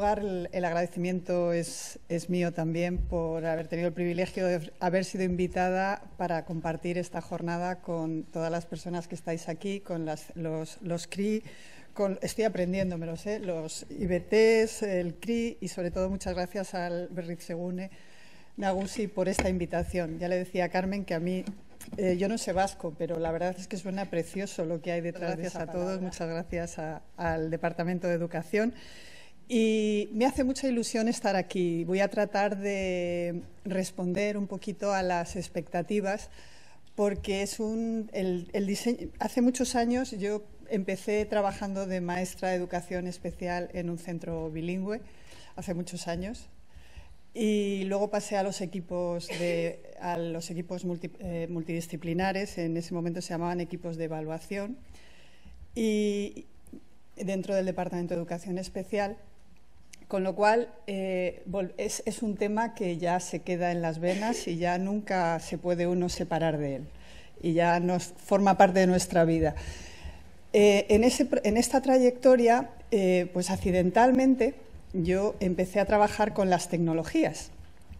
lugar, el agradecimiento es mío también por haber tenido el privilegio de haber sido invitada para compartir esta jornada con todas las personas que estáis aquí, con los CRI, estoy aprendiendo, me lo sé, los IBTs, el CRI y sobre todo muchas gracias al Berritzegune Nagusi por esta invitación. Ya le decía a Carmen que a mí, yo no sé vasco, pero la verdad es que suena precioso lo que hay detrás. Gracias a todos, muchas gracias al Departamento de Educación. Y me hace mucha ilusión estar aquí. Voy a tratar de responder un poquito a las expectativas, porque es el diseño. Hace muchos años yo empecé trabajando de maestra de educación especial en un centro bilingüe, hace muchos años. Y luego pasé a los equipos multidisciplinares, en ese momento se llamaban equipos de evaluación, y dentro del Departamento de Educación Especial, con lo cual es un tema que ya se queda en las venas y ya nunca se puede uno separar de él, y ya forma parte de nuestra vida. En esta trayectoria, pues accidentalmente, yo empecé a trabajar con las tecnologías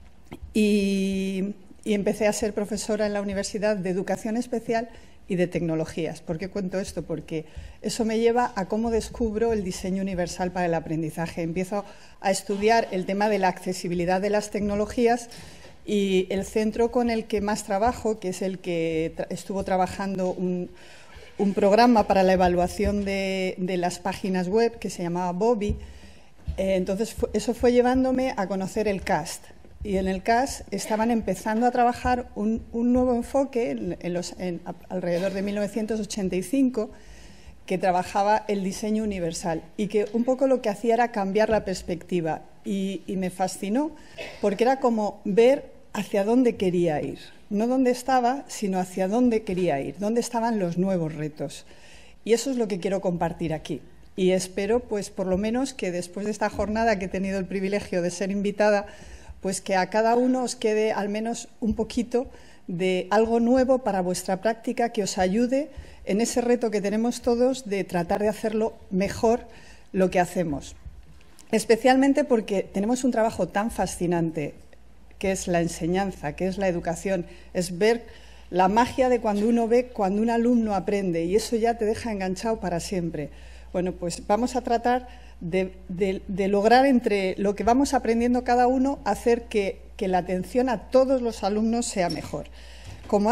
y empecé a ser profesora en la Universidad de Educación Especial y de Tecnologías. ¿Por qué cuento esto? Porque eso me lleva a cómo descubro el diseño universal para el aprendizaje. Empiezo a estudiar el tema de la accesibilidad de las tecnologías y el centro con el que más trabajo, que es el que estuvo trabajando un programa para la evaluación de las páginas web que se llamaba Bobby. Entonces, eso fue llevándome a conocer el CAST. Y en el CAST estaban empezando a trabajar un nuevo enfoque alrededor de 1985 que trabajaba el diseño universal y que un poco lo que hacía era cambiar la perspectiva. Y me fascinó porque era como ver hacia dónde quería ir. No dónde estaba, sino hacia dónde quería ir, dónde estaban los nuevos retos. Y eso es lo que quiero compartir aquí. Y espero, pues, por lo menos que después de esta jornada que he tenido el privilegio de ser invitada, pues que a cada uno os quede al menos un poquito de algo nuevo para vuestra práctica que os ayude en ese reto que tenemos todos de tratar de hacerlo mejor lo que hacemos. Especialmente porque tenemos un trabajo tan fascinante que es la enseñanza, que es la educación, es ver la magia de cuando uno ve, cuando un alumno aprende, y eso ya te deja enganchado para siempre. Bueno, pues vamos a tratar de lograr entre lo que vamos aprendiendo cada uno, hacer que la atención a todos los alumnos sea mejor. Como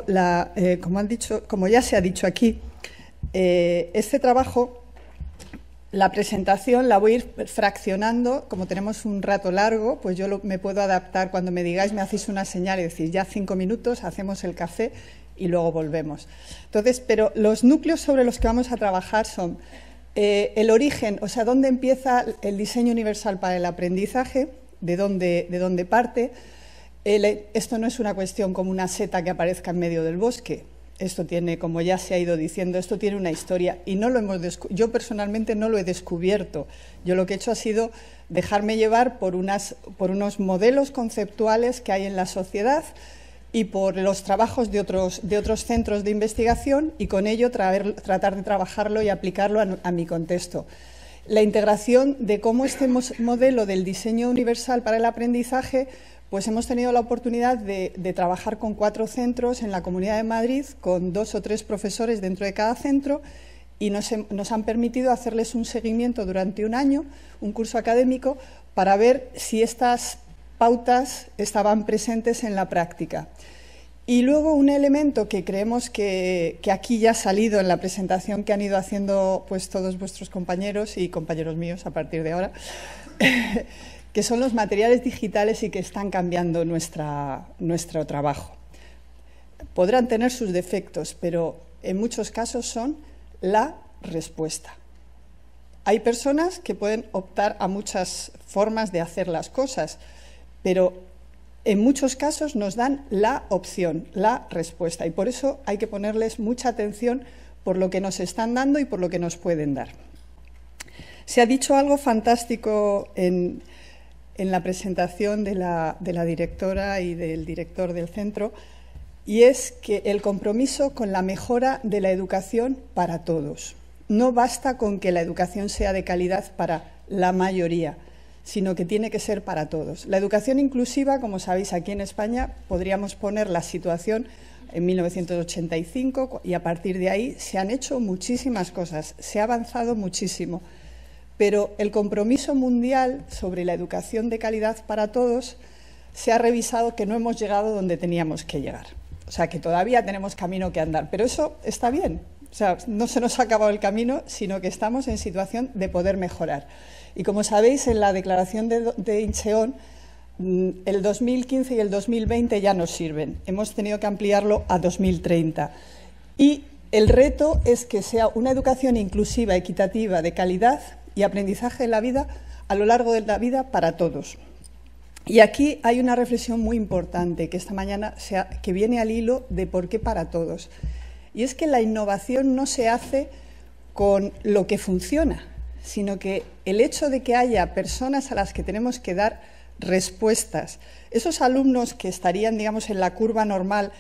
ya se ha dicho aquí, este trabajo, la presentación la voy a ir fraccionando. Como tenemos un rato largo, pues yo me puedo adaptar. Cuando me digáis, me hacéis una señal y decís ya 5 minutos, hacemos el café y luego volvemos. Entonces, pero los núcleos sobre los que vamos a trabajar son el origen, o sea, dónde empieza el diseño universal para el aprendizaje, de dónde parte. Esto no es una cuestión como una seta que aparezca en medio del bosque. Esto tiene, como ya se ha ido diciendo, esto tiene una historia y no lo yo personalmente no lo he descubierto. Yo lo que he hecho ha sido dejarme llevar por unos modelos conceptuales que hay en la sociedad y por los trabajos de otros centros de investigación, y con ello tratar de trabajarlo y aplicarlo a mi contexto. La integración de cómo este modelo del diseño universal para el aprendizaje, pues hemos tenido la oportunidad de trabajar con 4 centros en la Comunidad de Madrid, con 2 o 3 profesores dentro de cada centro, y nos han permitido hacerles un seguimiento durante un año, un curso académico, para ver si estas pautas estaban presentes en la práctica. Y luego un elemento que creemos que aquí ya ha salido en la presentación que han ido haciendo pues todos vuestros compañeros y compañeros míos a partir de ahora, que son los materiales digitales y que están cambiando nuestro trabajo. Podrán tener sus defectos, pero en muchos casos son la respuesta. Hay personas que pueden optar a muchas formas de hacer las cosas, pero en muchos casos nos dan la opción, la respuesta, y por eso hay que ponerles mucha atención por lo que nos están dando y por lo que nos pueden dar. Se ha dicho algo fantástico en la presentación de la directora y del director del centro, y es que el compromiso con la mejora de la educación para todos. No basta con que la educación sea de calidad para la mayoría, sino que tiene que ser para todos. La educación inclusiva, como sabéis, aquí en España podríamos poner la situación en 1985 y a partir de ahí se han hecho muchísimas cosas, se ha avanzado muchísimo, pero el compromiso mundial sobre la educación de calidad para todos se ha revisado que no hemos llegado donde teníamos que llegar. O sea, que todavía tenemos camino que andar, pero eso está bien. O sea, no se nos ha acabado el camino, sino que estamos en situación de poder mejorar. Y como sabéis, en la declaración de Incheon, el 2015 y el 2020 ya nos sirven. Hemos tenido que ampliarlo a 2030. Y el reto es que sea una educación inclusiva, equitativa, de calidad y aprendizaje de la vida a lo largo de la vida para todos. Y aquí hay una reflexión muy importante que esta mañana que viene al hilo de por qué para todos. Y es que la innovación no se hace con lo que funciona, sino que el hecho de que haya personas a las que tenemos que dar respuestas, esos alumnos que estarían, digamos, en la curva normal,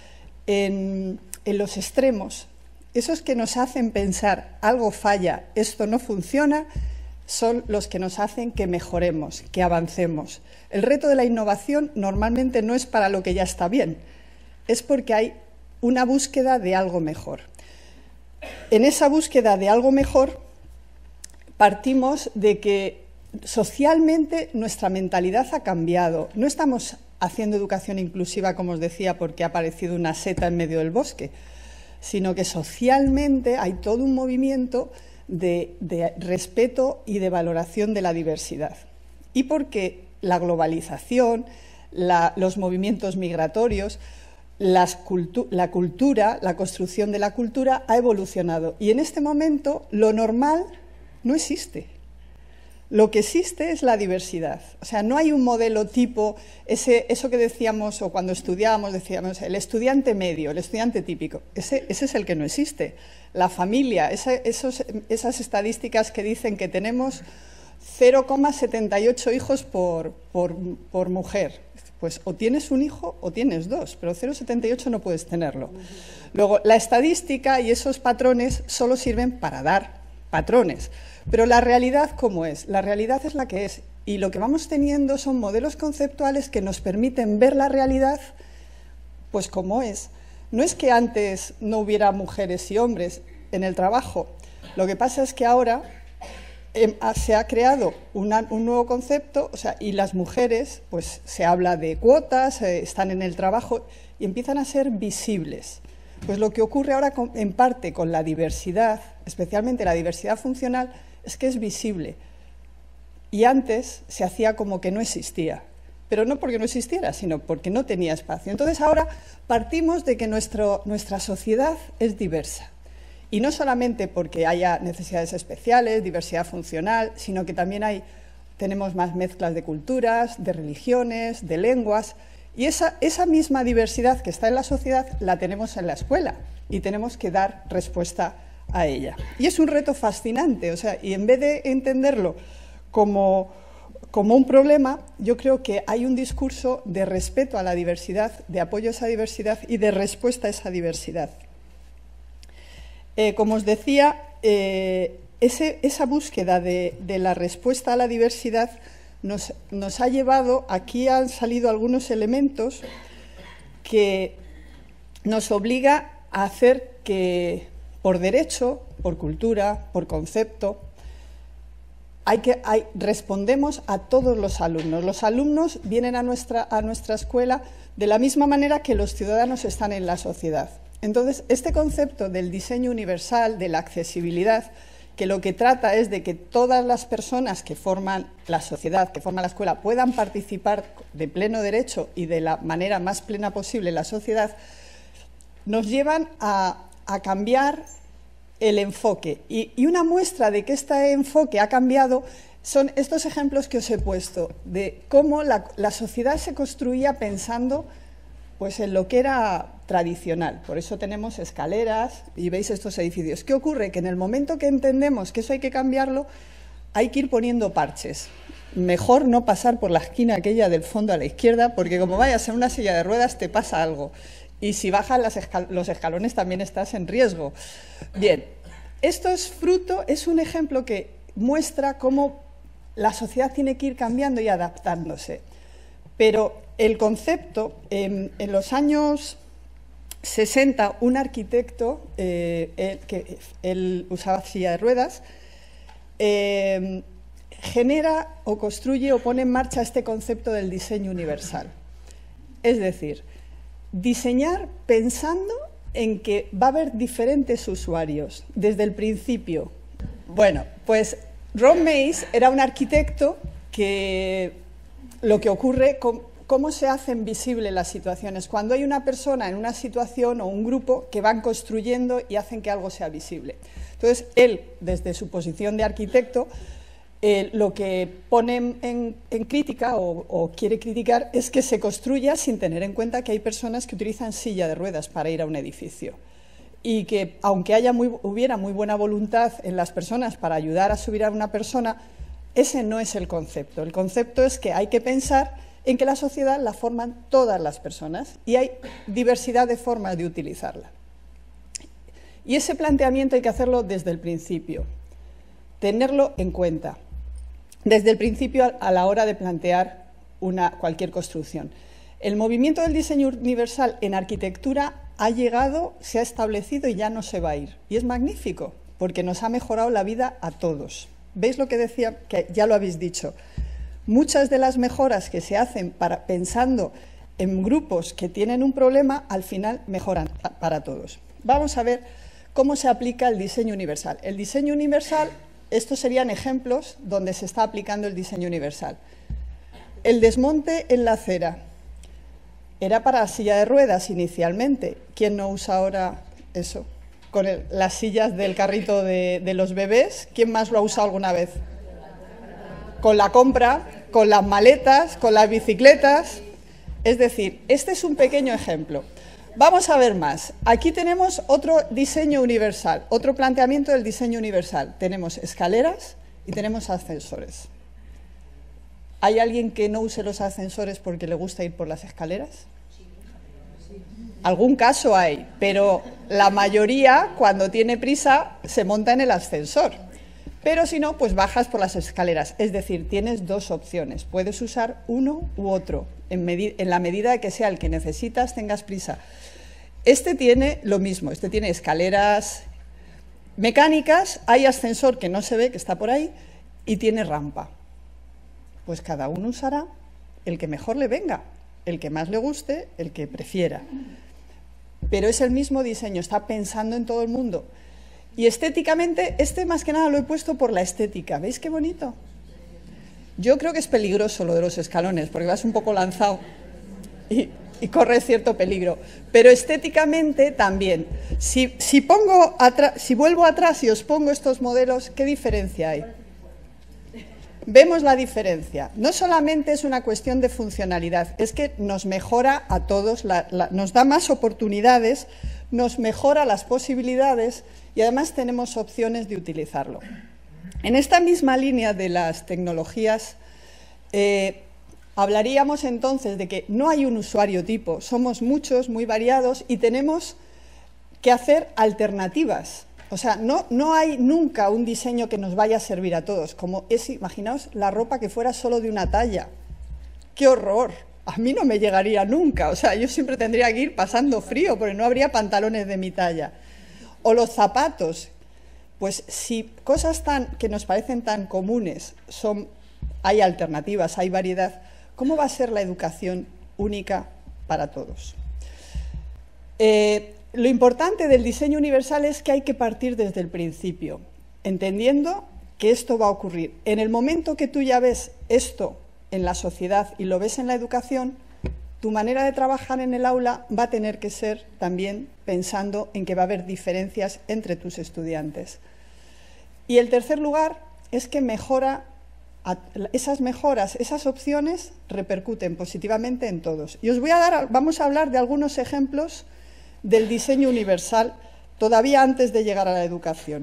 en los extremos, esos que nos hacen pensar algo falla, esto no funciona, son los que nos hacen que mejoremos, que avancemos. El reto de la innovación normalmente no es para lo que ya está bien, es porque hay una búsqueda de algo mejor. En esa búsqueda de algo mejor partimos de que socialmente nuestra mentalidad ha cambiado. No estamos haciendo educación inclusiva, como os decía, porque ha aparecido una seta en medio del bosque, sino que socialmente hay todo un movimiento de respeto y de valoración de la diversidad. Y porque la globalización, los movimientos migratorios, la cultura, la construcción de la cultura ha evolucionado. Y en este momento lo normal no existe. Lo que existe es la diversidad. O sea, no hay un modelo tipo, eso que decíamos, o cuando estudiábamos decíamos, el estudiante medio, el estudiante típico. Ese es el que no existe. La familia, esas estadísticas que dicen que tenemos 0,78 hijos por mujer. Pues o tienes un hijo o tienes dos, pero 0,78 no puedes tenerlo. Luego, la estadística y esos patrones solo sirven para dar patrones. Pero la realidad, ¿cómo es? La realidad es la que es. Y lo que vamos teniendo son modelos conceptuales que nos permiten ver la realidad pues como es. No es que antes no hubiera mujeres y hombres en el trabajo. Lo que pasa es que ahora se ha creado un nuevo concepto, o sea, y las mujeres, pues se habla de cuotas, están en el trabajo y empiezan a ser visibles. Pues lo que ocurre ahora en parte con la diversidad, especialmente la diversidad funcional, es que es visible. Y antes se hacía como que no existía, pero no porque no existiera, sino porque no tenía espacio. Entonces ahora partimos de que nuestra sociedad es diversa. Y no solamente porque haya necesidades especiales, diversidad funcional, sino que también tenemos más mezclas de culturas, de religiones, de lenguas. Y esa misma diversidad que está en la sociedad la tenemos en la escuela y tenemos que dar respuesta a ella. Y es un reto fascinante, o sea, y en vez de entenderlo como un problema, yo creo que hay un discurso de respeto a la diversidad, de apoyo a esa diversidad y de respuesta a esa diversidad. Como os decía, esa búsqueda de la respuesta a la diversidad nos ha llevado, aquí han salido algunos elementos que nos obliga a hacer que, por derecho, por cultura, por concepto, respondemos a todos los alumnos. Los alumnos vienen a nuestra escuela de la misma manera que los ciudadanos están en la sociedad. Entonces, este concepto del diseño universal, de la accesibilidad, que lo que trata es de que todas las personas que forman la sociedad, que forman la escuela, puedan participar de pleno derecho y de la manera más plena posible en la sociedad, nos llevan a cambiar el enfoque. Y una muestra de que este enfoque ha cambiado son estos ejemplos que os he puesto, de cómo la sociedad se construía pensando pues en lo que era tradicional. Por eso tenemos escaleras y veis estos edificios. ¿Qué ocurre? Que en el momento que entendemos que eso hay que cambiarlo, hay que ir poniendo parches. Mejor no pasar por la esquina aquella del fondo a la izquierda, porque como vayas en una silla de ruedas te pasa algo. Y si bajas los escalones también estás en riesgo. Bien, esto es un ejemplo que muestra cómo la sociedad tiene que ir cambiando y adaptándose. Pero el concepto, en los años 60, un arquitecto, él usaba silla de ruedas, genera o construye o pone en marcha este concepto del diseño universal. Es decir, diseñar pensando en que va a haber diferentes usuarios desde el principio. Bueno, pues Ron Mace era un arquitecto que lo que ocurre, cómo se hacen visibles las situaciones. Cuando hay una persona en una situación o un grupo que van construyendo y hacen que algo sea visible. Entonces, él, desde su posición de arquitecto, lo que pone en crítica o quiere criticar es que se construya sin tener en cuenta que hay personas que utilizan silla de ruedas para ir a un edificio y que, aunque hubiera muy buena voluntad en las personas para ayudar a subir a una persona, ese no es el concepto. El concepto es que hay que pensar en que la sociedad la forman todas las personas y hay diversidad de formas de utilizarla. Y ese planteamiento hay que hacerlo desde el principio, tenerlo en cuenta. Desde el principio a la hora de plantear cualquier construcción. El movimiento del diseño universal en arquitectura ha llegado, se ha establecido y ya no se va a ir. Y es magnífico, porque nos ha mejorado la vida a todos. ¿Veis lo que decía? Que ya lo habéis dicho. Muchas de las mejoras que se hacen pensando en grupos que tienen un problema, al final mejoran para todos. Vamos a ver cómo se aplica el diseño universal. El diseño universal... Estos serían ejemplos donde se está aplicando el diseño universal. El desmonte en la acera. Era para la silla de ruedas inicialmente. ¿Quién no usa ahora eso? Con las sillas del carrito de los bebés. ¿Quién más lo ha usado alguna vez? Con la compra, con las maletas, con las bicicletas. Es decir, este es un pequeño ejemplo. Vamos a ver más. Aquí tenemos otro diseño universal, otro planteamiento del diseño universal. Tenemos escaleras y tenemos ascensores. ¿Hay alguien que no use los ascensores porque le gusta ir por las escaleras? Algún caso hay, pero la mayoría, cuando tiene prisa, se monta en el ascensor. Pero si no, pues bajas por las escaleras. Es decir, tienes dos opciones. Puedes usar uno u otro, en la medida de que sea el que necesitas, tengas prisa. Este tiene lo mismo, este tiene escaleras mecánicas, hay ascensor que no se ve, que está por ahí, y tiene rampa. Pues cada uno usará el que mejor le venga, el que más le guste, el que prefiera. Pero es el mismo diseño, está pensando en todo el mundo. Y estéticamente, este más que nada lo he puesto por la estética. ¿Veis qué bonito? Yo creo que es peligroso lo de los escalones, porque vas un poco lanzado y corre cierto peligro. Pero estéticamente también. Si vuelvo atrás y os pongo estos modelos, ¿qué diferencia hay? Vemos la diferencia. No solamente es una cuestión de funcionalidad, es que nos mejora a todos, nos da más oportunidades, nos mejora las posibilidades y además tenemos opciones de utilizarlo. En esta misma línea de las tecnologías, hablaríamos entonces de que no hay un usuario tipo, somos muchos, muy variados y tenemos que hacer alternativas. O sea, no hay nunca un diseño que nos vaya a servir a todos, como es, imaginaos, la ropa que fuera solo de una talla. ¡Qué horror! A mí no me llegaría nunca, o sea, yo siempre tendría que ir pasando frío porque no habría pantalones de mi talla. O los zapatos, pues si cosas que nos parecen tan comunes, hay alternativas, hay variedad, ¿cómo va a ser la educación única para todos? Lo importante del diseño universal es que hay que partir desde el principio, entendiendo que esto va a ocurrir. En el momento que tú ya ves esto en la sociedad y lo ves en la educación, tu manera de trabajar en el aula va a tener que ser también pensando en que va a haber diferencias entre tus estudiantes. Y el tercer lugar es que esas mejoras, esas opciones repercuten positivamente en todos. Y vamos a hablar de algunos ejemplos del diseño universal todavía antes de llegar a la educación.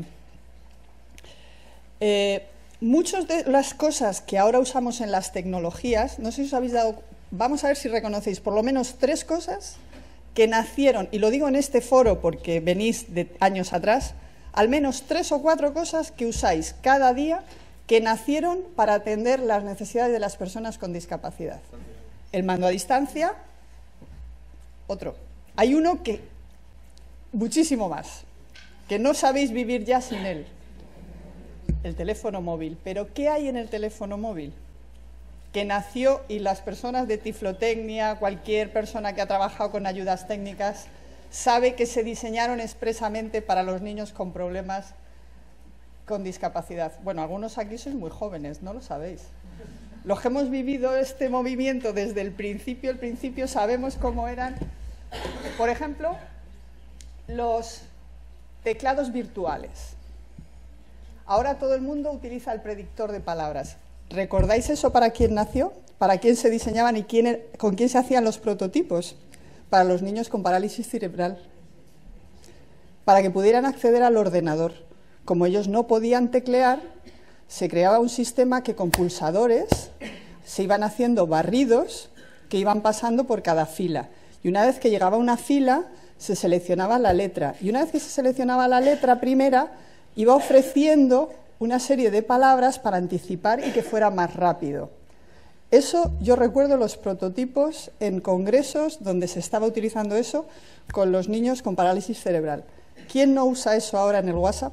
Muchas de las cosas que ahora usamos en las tecnologías, no sé si os habéis dado, vamos a ver si reconocéis por lo menos 3 cosas que nacieron, y lo digo en este foro porque venís de años atrás, al menos 3 o 4 cosas que usáis cada día que nacieron para atender las necesidades de las personas con discapacidad. El mando a distancia, otro. Hay uno que, muchísimo más, que no sabéis vivir ya sin él, el teléfono móvil. Pero ¿qué hay en el teléfono móvil? Que nació, y las personas de Tiflotecnia, cualquier persona que ha trabajado con ayudas técnicas, sabe que se diseñaron expresamente para los niños con problemas con discapacidad. Bueno, algunos aquí sois muy jóvenes, no lo sabéis. Los que hemos vivido este movimiento desde el principio sabemos cómo eran, por ejemplo, los teclados virtuales. Ahora todo el mundo utiliza el predictor de palabras. ¿Recordáis eso para quién nació? ¿Para quién se diseñaban y con quién se hacían los prototipos? Para los niños con parálisis cerebral. Para que pudieran acceder al ordenador. Como ellos no podían teclear, se creaba un sistema que con pulsadores se iban haciendo barridos que iban pasando por cada fila. Y una vez que llegaba una fila, se seleccionaba la letra. Y una vez que se seleccionaba la letra primera, iba ofreciendo una serie de palabras para anticipar y que fuera más rápido. Eso, yo recuerdo los prototipos en congresos donde se estaba utilizando eso con los niños con parálisis cerebral. ¿Quién no usa eso ahora en el WhatsApp?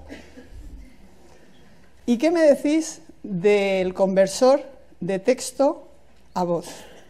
¿Y qué me decís del conversor de texto a voz?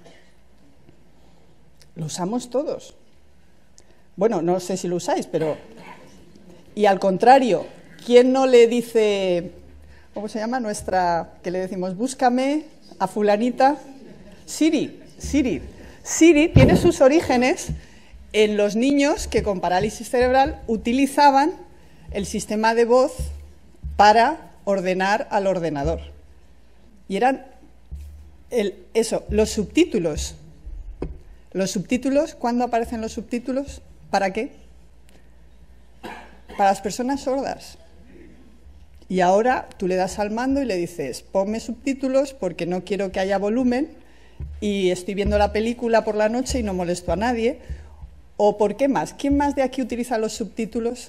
Lo usamos todos. Bueno, no sé si lo usáis, pero... Y al contrario, ¿quién no le dice, cómo se llama nuestra, que le decimos, búscame a fulanita? Siri. Siri tiene sus orígenes en los niños que con parálisis cerebral utilizaban el sistema de voz para ordenar al ordenador. Y eran los subtítulos. Los subtítulos, ¿cuándo aparecen los subtítulos? ¿Para qué? Para las personas sordas. Y ahora tú le das al mando y le dices, ponme subtítulos porque no quiero que haya volumen y estoy viendo la película por la noche y no molesto a nadie. ¿O por qué más? ¿Quién más de aquí utiliza los subtítulos?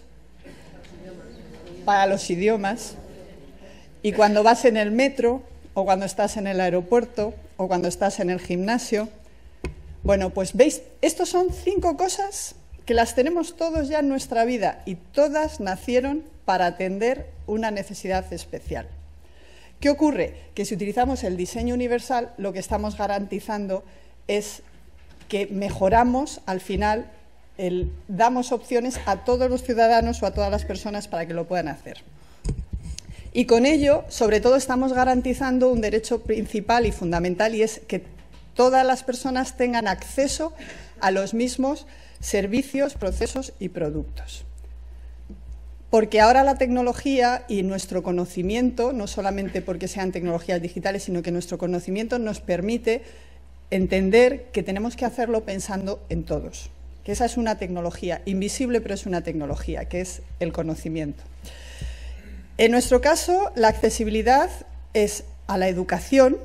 Para los idiomas. Y cuando vas en el metro, o cuando estás en el aeropuerto, o cuando estás en el gimnasio. Bueno, pues veis, estos son 5 cosas que las tenemos todos ya en nuestra vida y todas nacieron para atender una necesidad especial. ¿Qué ocurre? Que si utilizamos el diseño universal, lo que estamos garantizando es que mejoramos al final, damos opciones a todos los ciudadanos o a todas las personas para que lo puedan hacer. Y con ello, sobre todo, estamos garantizando un derecho principal y fundamental, y es que todas las personas tengan acceso a los mismos servicios, procesos y productos. Porque ahora la tecnología y nuestro conocimiento, no solamente porque sean tecnologías digitales, sino que nuestro conocimiento nos permite entender que tenemos que hacerlo pensando en todos. Que esa es una tecnología invisible, pero es una tecnología, que es el conocimiento. En nuestro caso, la accesibilidad es a la educación,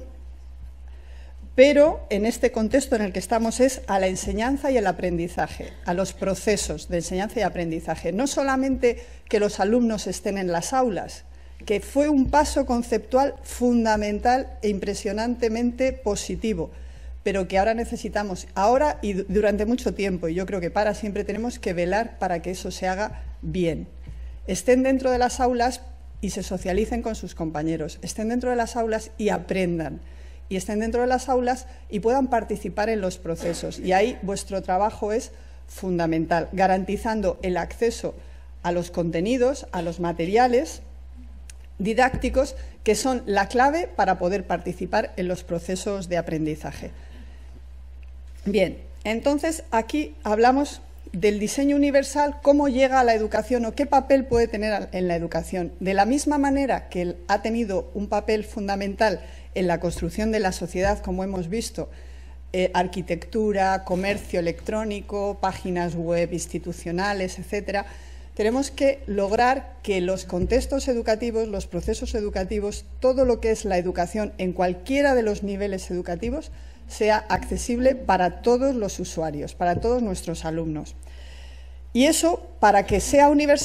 pero en este contexto en el que estamos es a la enseñanza y el aprendizaje, a los procesos de enseñanza y aprendizaje. No solamente que los alumnos estén en las aulas, que fue un paso conceptual fundamental e impresionantemente positivo, pero que ahora necesitamos, ahora y durante mucho tiempo, y yo creo que para siempre, tenemos que velar para que eso se haga bien. Estén dentro de las aulas y se socialicen con sus compañeros, estén dentro de las aulas y aprendan, y estén dentro de las aulas y puedan participar en los procesos. Y ahí vuestro trabajo es fundamental, garantizando el acceso a los contenidos, a los materiales didácticos, que son la clave para poder participar en los procesos de aprendizaje. Bien, entonces aquí hablamos del diseño universal, cómo llega a la educación o qué papel puede tener en la educación. De la misma manera que ha tenido un papel fundamental en la construcción de la sociedad, como hemos visto, arquitectura, comercio electrónico, páginas web institucionales, etcétera, tenemos que lograr que los contextos educativos, los procesos educativos, todo lo que es la educación en cualquiera de los niveles educativos, sea accesible para todos los usuarios, para todos nuestros alumnos. Y eso, para que sea universal,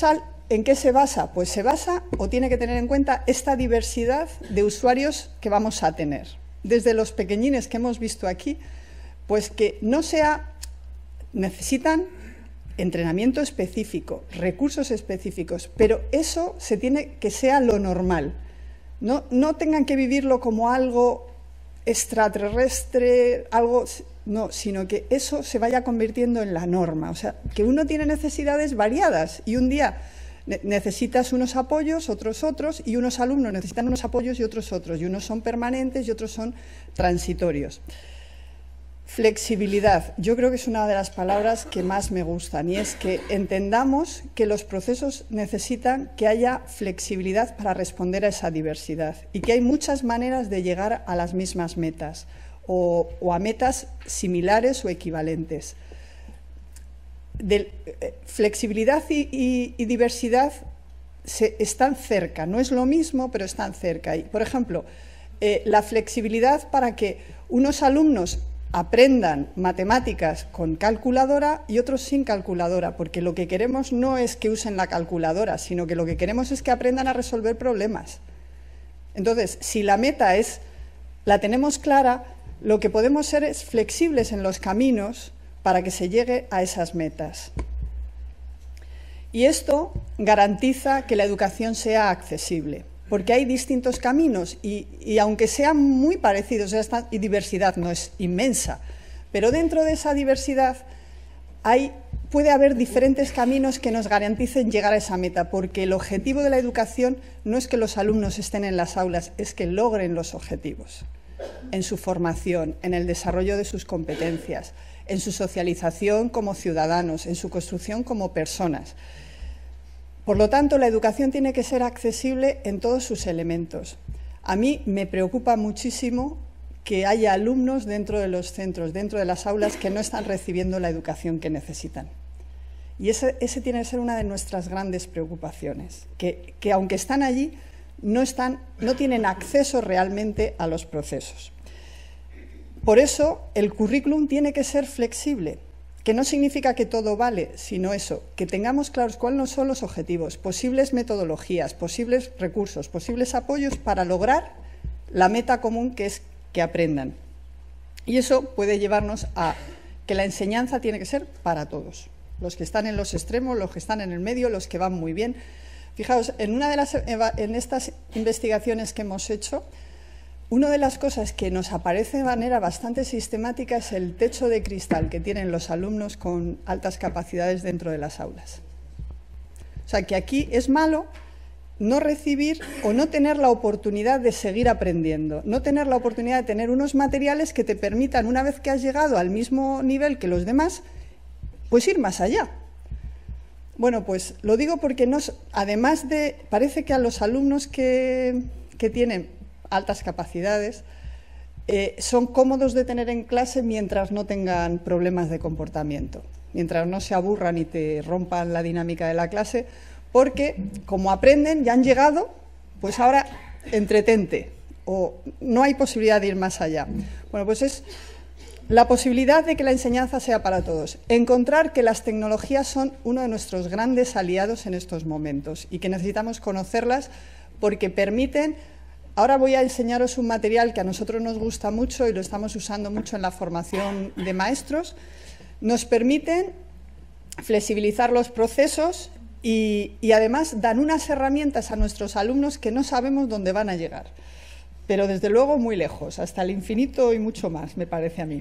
¿en qué se basa? Pues se basa o tiene que tener en cuenta esta diversidad de usuarios que vamos a tener. Desde los pequeñines que hemos visto aquí, pues que no sea, necesitan entrenamiento específico, recursos específicos, pero eso se tiene que sea lo normal. No tengan que vivirlo como algo extraterrestre, algo, no, sino que eso se vaya convirtiendo en la norma. O sea, que uno tiene necesidades variadas y un día necesitas unos apoyos, otros, y unos alumnos necesitan unos apoyos y otros, y unos son permanentes y otros son transitorios. Flexibilidad, yo creo que es una de las palabras que más me gustan y es que entendamos que los procesos necesitan que haya flexibilidad para responder a esa diversidad y que hay muchas maneras de llegar a las mismas metas o a metas similares o equivalentes. Flexibilidad y diversidad están cerca, no es lo mismo, pero están cerca. Y, por ejemplo, la flexibilidad para que unos alumnos aprendan matemáticas con calculadora y otros sin calculadora, porque lo que queremos no es que usen la calculadora, sino que lo que queremos es que aprendan a resolver problemas. Entonces, si la meta la tenemos clara, lo que podemos ser es flexibles en los caminos para que se llegue a esas metas. Y esto garantiza que la educación sea accesible, porque hay distintos caminos y aunque sean muy parecidos, esta diversidad no es inmensa, pero dentro de esa diversidad puede haber diferentes caminos que nos garanticen llegar a esa meta, porque el objetivo de la educación no es que los alumnos estén en las aulas, es que logren los objetivos en su formación, en el desarrollo de sus competencias, en su socialización como ciudadanos, en su construcción como personas. Por lo tanto, la educación tiene que ser accesible en todos sus elementos. A mí me preocupa muchísimo que haya alumnos dentro de los centros, dentro de las aulas, que no están recibiendo la educación que necesitan. Y ese tiene que ser una de nuestras grandes preocupaciones, que aunque están allí, no tienen acceso realmente a los procesos. Por eso, el currículum tiene que ser flexible, que no significa que todo vale, sino eso, que tengamos claros cuáles son los objetivos, posibles metodologías, posibles recursos, posibles apoyos para lograr la meta común que es que aprendan. Y eso puede llevarnos a que la enseñanza tiene que ser para todos, los que están en los extremos, los que están en el medio, los que van muy bien. Fijaos, en estas investigaciones que hemos hecho, una de las cosas que nos aparece de manera bastante sistemática es el techo de cristal que tienen los alumnos con altas capacidades dentro de las aulas. O sea, que aquí es malo no recibir o no tener la oportunidad de seguir aprendiendo, no tener la oportunidad de tener unos materiales que te permitan, una vez que has llegado al mismo nivel que los demás, pues ir más allá. Bueno, pues lo digo porque además parece que a los alumnos que tienen altas capacidades son cómodos de tener en clase mientras no tengan problemas de comportamiento, mientras no se aburran y te rompan la dinámica de la clase, porque como aprenden, ya han llegado, pues ahora entretente, o no hay posibilidad de ir más allá. Bueno, pues es la posibilidad de que la enseñanza sea para todos. Encontrar que las tecnologías son uno de nuestros grandes aliados en estos momentos y que necesitamos conocerlas porque permiten. Ahora voy a enseñaros un material que a nosotros nos gusta mucho y lo estamos usando mucho en la formación de maestros. Nos permiten flexibilizar los procesos y además dan unas herramientas a nuestros alumnos que no sabemos dónde van a llegar, pero desde luego muy lejos, hasta el infinito y mucho más, me parece a mí.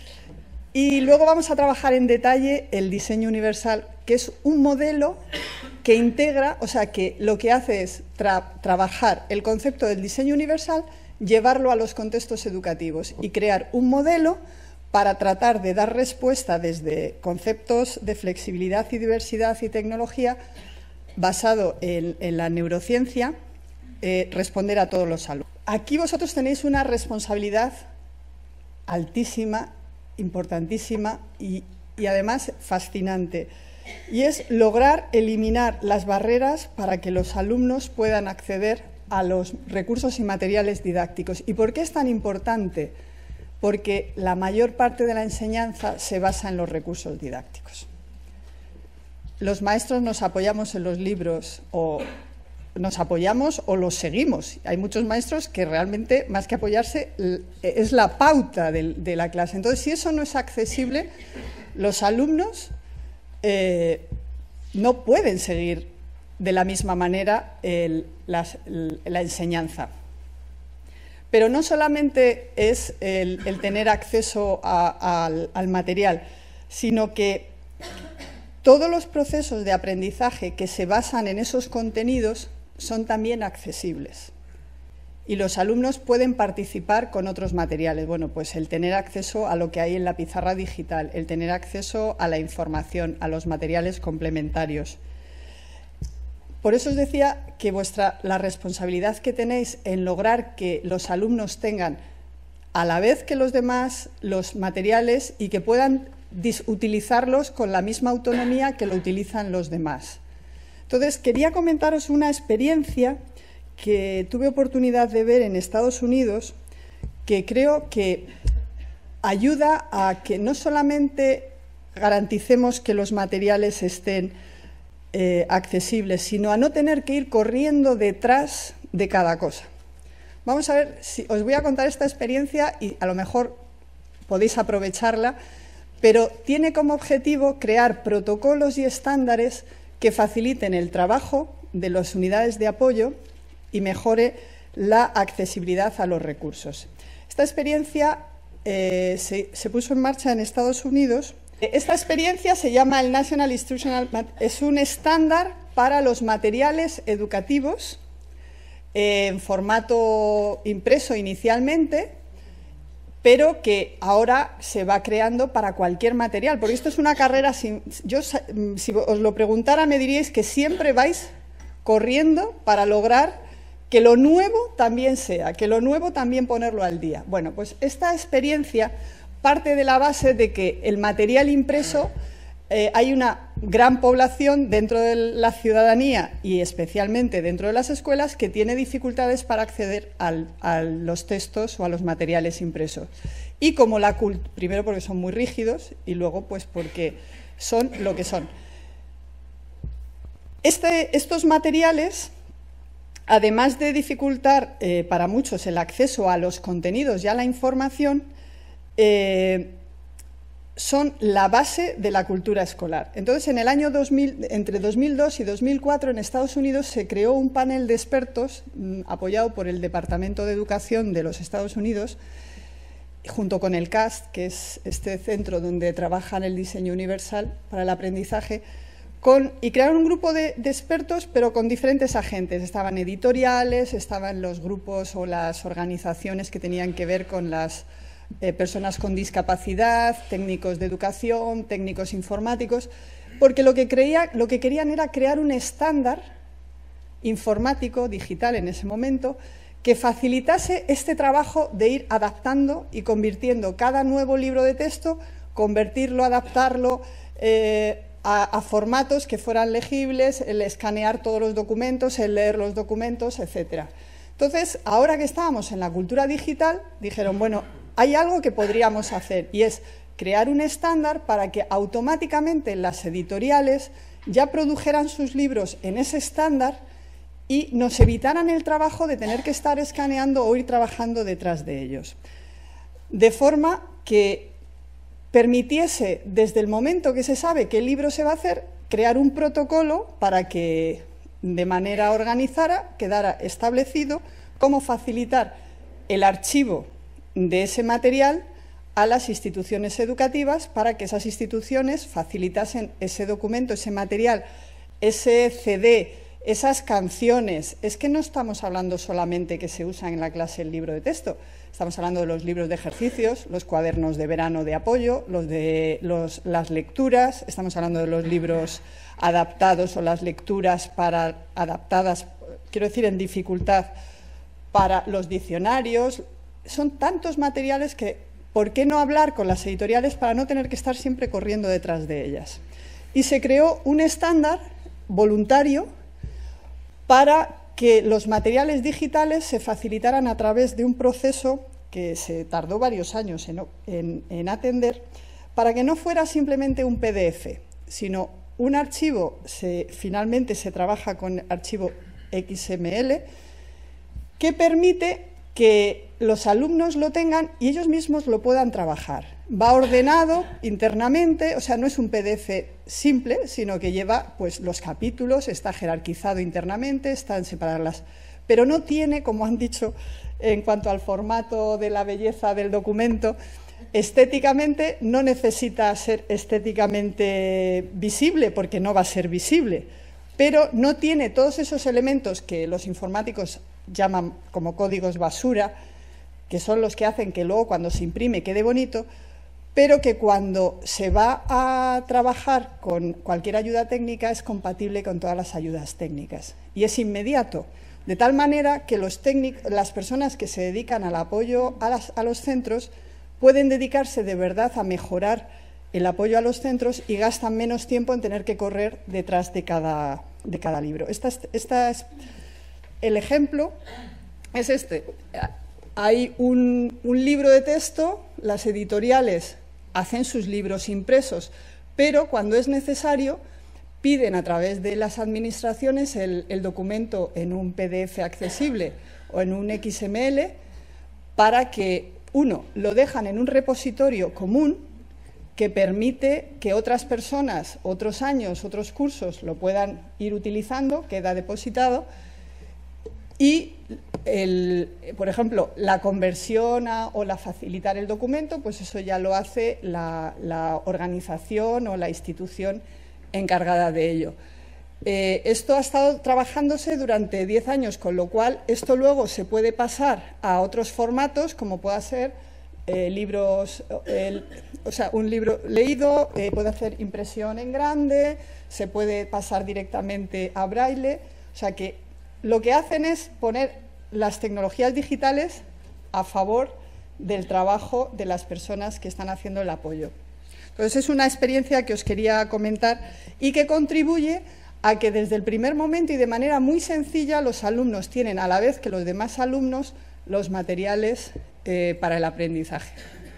Y luego vamos a trabajar en detalle el diseño universal, que es un modelo que integra, o sea, que lo que hace es trabajar el concepto del diseño universal, llevarlo a los contextos educativos y crear un modelo para tratar de dar respuesta desde conceptos de flexibilidad y diversidad y tecnología basado en la neurociencia, responder a todos los alumnos. Aquí vosotros tenéis una responsabilidad altísima, importantísima y además fascinante, y es lograr eliminar las barreras para que los alumnos puedan acceder a los recursos y materiales didácticos. ¿Y por qué es tan importante? Porque la mayor parte de la enseñanza se basa en los recursos didácticos. los maestros nos apoyamos en los libros o nos apoyamos o los seguimos. Hay muchos maestros que realmente, más que apoyarse, es la pauta de la clase. Entonces, si eso no es accesible, los alumnos no pueden seguir de la misma manera la enseñanza. Pero no solamente es el tener acceso al material, sino que todos los procesos de aprendizaje que se basan en esos contenidos son también accesibles. Y los alumnos pueden participar con otros materiales. Bueno, pues el tener acceso a lo que hay en la pizarra digital, el tener acceso a la información, a los materiales complementarios. Por eso os decía que la responsabilidad que tenéis en lograr que los alumnos tengan a la vez que los demás los materiales y que puedan utilizarlos con la misma autonomía que lo utilizan los demás. Entonces, quería comentaros una experiencia que tuve oportunidad de ver en Estados Unidos, que creo que ayuda a que no solamente garanticemos que los materiales estén accesibles, sino a no tener que ir corriendo detrás de cada cosa. Vamos a ver, os voy a contar esta experiencia y a lo mejor podéis aprovecharla, pero tiene como objetivo crear protocolos y estándares que faciliten el trabajo de las unidades de apoyo y mejore la accesibilidad a los recursos. Esta experiencia se puso en marcha en Estados Unidos. Esta experiencia se llama el National Instructional, es un estándar para los materiales educativos en formato impreso inicialmente, pero que ahora se va creando para cualquier material, porque esto es una carrera, si os lo preguntara me diríais que siempre vais corriendo para lograr que lo nuevo también que lo nuevo también ponerlo al día. Bueno, pues esta experiencia parte de la base de que el material impreso, hay una gran población dentro de la ciudadanía y especialmente dentro de las escuelas que tiene dificultades para acceder a los textos o a los materiales impresos. Y como primero porque son muy rígidos y luego pues porque son lo que son. Estos materiales, además de dificultar para muchos el acceso a los contenidos y a la información, son la base de la cultura escolar. Entonces, en el año 2000, entre 2002 y 2004, en Estados Unidos se creó un panel de expertos apoyado por el Departamento de Educación de los Estados Unidos, junto con el CAST, que es este centro donde trabajan el diseño universal para el aprendizaje, y crearon un grupo de expertos, pero con diferentes agentes. Estaban editoriales, estaban los grupos o las organizaciones que tenían que ver con las personas con discapacidad, técnicos de educación, técnicos informáticos, porque lo que querían era crear un estándar informático, digital en ese momento, que facilitase este trabajo de ir adaptando y convirtiendo cada nuevo libro de texto, convertirlo, adaptarlo a formatos que fueran legibles, el escanear todos los documentos, el leer los documentos, etcétera. Entonces, ahora que estábamos en la cultura digital, dijeron, bueno, hay algo que podríamos hacer y es crear un estándar para que automáticamente las editoriales ya produjeran sus libros en ese estándar y nos evitaran el trabajo de tener que estar escaneando o ir trabajando detrás de ellos. De forma que permitiese, desde el momento que se sabe qué libro se va a hacer, crear un protocolo para que de manera organizada quedara establecido cómo facilitar el archivo de ese material a las instituciones educativas para que esas instituciones facilitasen ese documento, ese material, ese CD, esas canciones. Es que no estamos hablando solamente que se usan en la clase el libro de texto, estamos hablando de los libros de ejercicios, los cuadernos de verano de apoyo, las lecturas, estamos hablando de los libros adaptados o las lecturas adaptadas, quiero decir, en dificultad, para los diccionarios. Son tantos materiales que, ¿por qué no hablar con las editoriales para no tener que estar siempre corriendo detrás de ellas? Y se creó un estándar voluntario para que los materiales digitales se facilitaran a través de un proceso que se tardó varios años en atender, para que no fuera simplemente un PDF, sino un archivo, finalmente se trabaja con archivo XML, que permite que los alumnos lo tengan y ellos mismos lo puedan trabajar. Va ordenado internamente, o sea, no es un PDF simple, sino que lleva pues, los capítulos, está jerarquizado internamente, están separadas, pero no tiene, como han dicho, en cuanto al formato de la belleza del documento, estéticamente no necesita ser estéticamente visible, porque no va a ser visible, pero no tiene todos esos elementos que los informáticos llaman como códigos basura, que son los que hacen que luego cuando se imprime quede bonito, pero que cuando se va a trabajar con cualquier ayuda técnica es compatible con todas las ayudas técnicas y es inmediato, de tal manera que las personas que se dedican al apoyo a los centros pueden dedicarse de verdad a mejorar el apoyo a los centros y gastan menos tiempo en tener que correr detrás de cada libro. El ejemplo es este. Hay un libro de texto, las editoriales hacen sus libros impresos, pero cuando es necesario piden a través de las administraciones el documento en un PDF accesible o en un XML para que, uno, lo dejan en un repositorio común que permite que otras personas, otros años, otros cursos lo puedan ir utilizando, queda depositado y, por ejemplo, la conversión o la facilitar el documento, pues eso ya lo hace la organización o la institución encargada de ello. Esto ha estado trabajándose durante 10 años, con lo cual esto luego se puede pasar a otros formatos, como pueda ser libros, o sea, un libro leído, puede hacer impresión en grande, se puede pasar directamente a braille, o sea que lo que hacen es poner las tecnologías digitales a favor del trabajo de las personas que están haciendo el apoyo. Entonces, es una experiencia que os quería comentar y que contribuye a que desde el primer momento y de manera muy sencilla los alumnos tienen, a la vez que los demás alumnos, los materiales para el aprendizaje.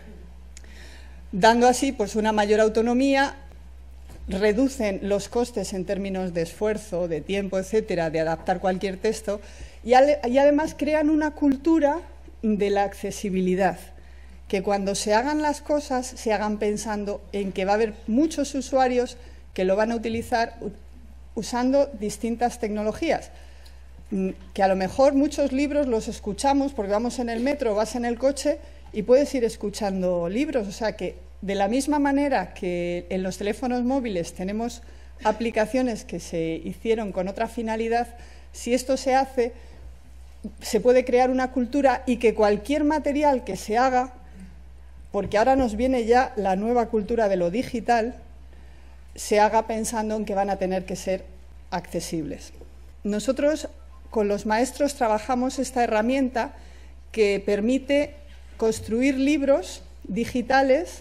Dando así pues, una mayor autonomía, reducen los costes en términos de esfuerzo, de tiempo, etcétera, de adaptar cualquier texto y además crean una cultura de la accesibilidad, que cuando se hagan las cosas se hagan pensando en que va a haber muchos usuarios que lo van a utilizar usando distintas tecnologías, que a lo mejor muchos libros los escuchamos porque vamos en el metro, vas en el coche y puedes ir escuchando libros, o sea que de la misma manera que en los teléfonos móviles tenemos aplicaciones que se hicieron con otra finalidad, si esto se hace, se puede crear una cultura y que cualquier material que se haga, porque ahora nos viene ya la nueva cultura de lo digital, se haga pensando en que van a tener que ser accesibles. Nosotros con los maestros trabajamos esta herramienta que permite construir libros digitales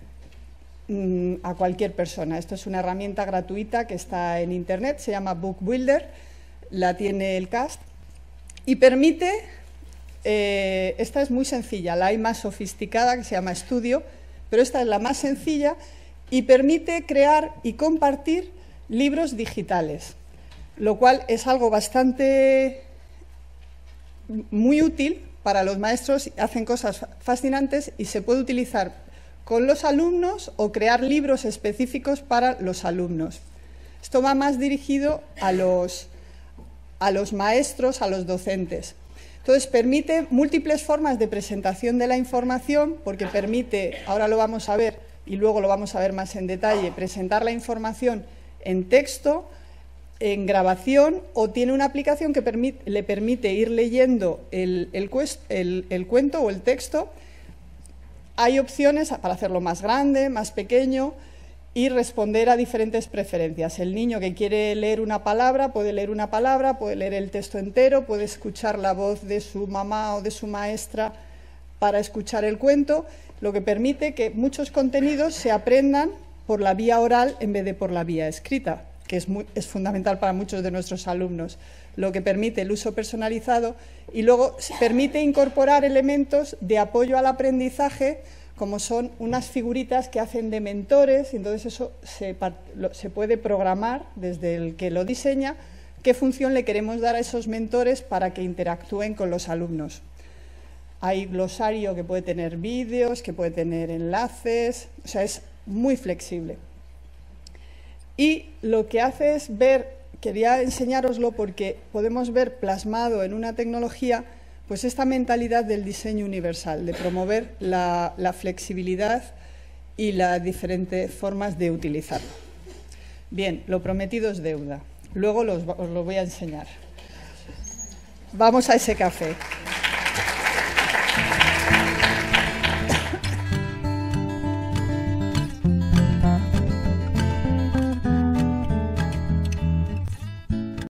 a cualquier persona. Esto es una herramienta gratuita que está en Internet, se llama Book Builder, la tiene el CAST y permite, esta es muy sencilla, la hay más sofisticada que se llama Studio, pero esta es la más sencilla y permite crear y compartir libros digitales, lo cual es algo bastante muy útil para los maestros, hacen cosas fascinantes y se puede utilizar con los alumnos o crear libros específicos para los alumnos. Esto va más dirigido a los maestros, a los docentes. Entonces, permite múltiples formas de presentación de la información, porque permite, ahora lo vamos a ver y luego lo vamos a ver más en detalle, presentar la información en texto, en grabación, o tiene una aplicación que le permite ir leyendo el cuento o el texto. Hay opciones para hacerlo más grande, más pequeño y responder a diferentes preferencias. El niño que quiere leer una palabra, puede leer una palabra, puede leer el texto entero, puede escuchar la voz de su mamá o de su maestra para escuchar el cuento, lo que permite que muchos contenidos se aprendan por la vía oral en vez de por la vía escrita, que es fundamental para muchos de nuestros alumnos, lo que permite el uso personalizado y luego permite incorporar elementos de apoyo al aprendizaje, como son unas figuritas que hacen de mentores, y entonces eso se puede programar desde el que lo diseña qué función le queremos dar a esos mentores para que interactúen con los alumnos. Hay glosario que puede tener vídeos, que puede tener enlaces, o sea, es muy flexible. Y lo que hace es ver, quería enseñároslo porque podemos ver plasmado en una tecnología pues esta mentalidad del diseño universal, de promover la flexibilidad y las diferentes formas de utilizarlo. Bien, lo prometido es deuda. Luego os lo voy a enseñar. Vamos a ese café.